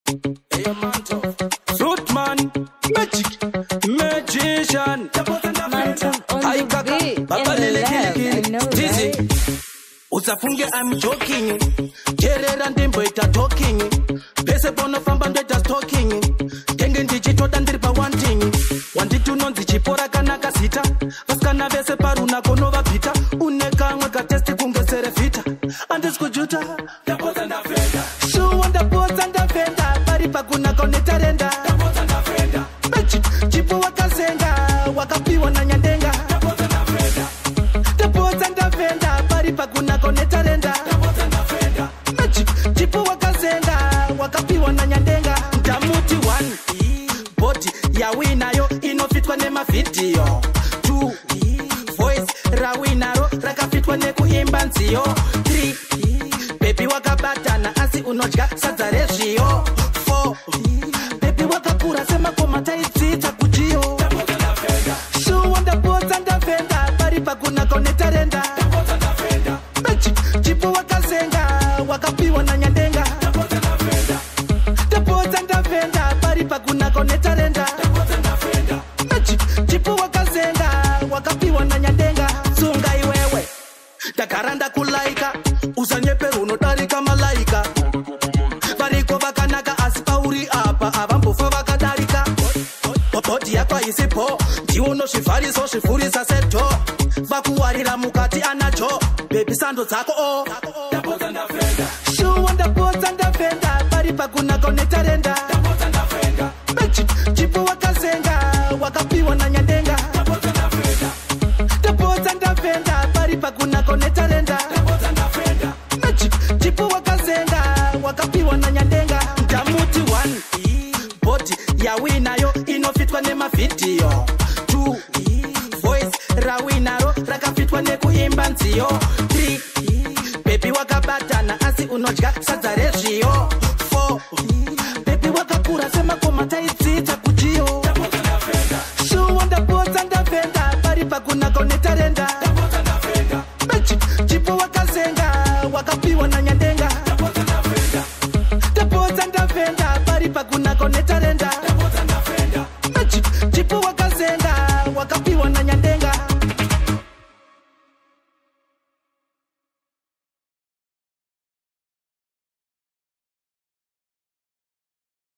Fruitman, magic, magician. Mantle on the beat, in the lab, I know, right? Usafunge, I'm joking. Gerera ndimbo ita talking. Pese bono famba ndo ita stalking. Genge ndichito dandiripa wanting. Wanditu nonzi chipora kanaka sita. Vaskana vese paruna kono vapita. Uneka mwe katesti kungesere vita. Andis kujuta Dapoza ndafenda Shuwa ndapoza ndafenda Paripa kuna koneta renda Dapoza ndafenda Magic, chipu wakasenga Wakapiwa na nyandenga Dapoza ndafenda Dapoza ndafenda Paripa kuna koneta renda Dapoza ndafenda Magic, chipu wakasenga Wakapiwa na nyandenga Ndamuti one Body ya winayo Inofitwa nema video Two Voice rawinaro Rakafitwa neku imbanziyo 3 Baby wakabatana asi unojka sadza rezhiyo 4 Baby wakakura sema komata idzita kujiyo Shuwa ndapoza ndafenda Paripa kuna koneta renda Magic, chipu wakasenga Wakapiwa na nyandenga Ndapoza ndafenda Paripa kuna koneta renda Magic, chipu wakasenga Wakapiwa na nyandenga Sunga iwewe Takaranda kulaika Usanyepe unotarika malaika Variko vakanaka asipauri apa Avambufa vakadarika Bodi yako isipo Ndiuno shivariso shifurisa seto Vakuwarira mukati anacho Baby sando zako o Dapoza ndafenda Shuwa ndapoza ndafenda Paripa kuna koneta renda Dapoza ndafenda Magic, chipu wakasenga Wakapiwa na nyandenga Dapoza ndafenda Dapoza ndafenda Paripa kuna koneta renda Dapoza ndafenda Magic, chipu wakasenga Wakapiwa na nyandenga Ndamuti one Body ya winayo Inofitwa nema video 2 Voice rawinaro Rakafitwa neku imbanziyo 3 Baby wakabatana asi unojka sadza rezhiyo 4 Baby wakakura sema komata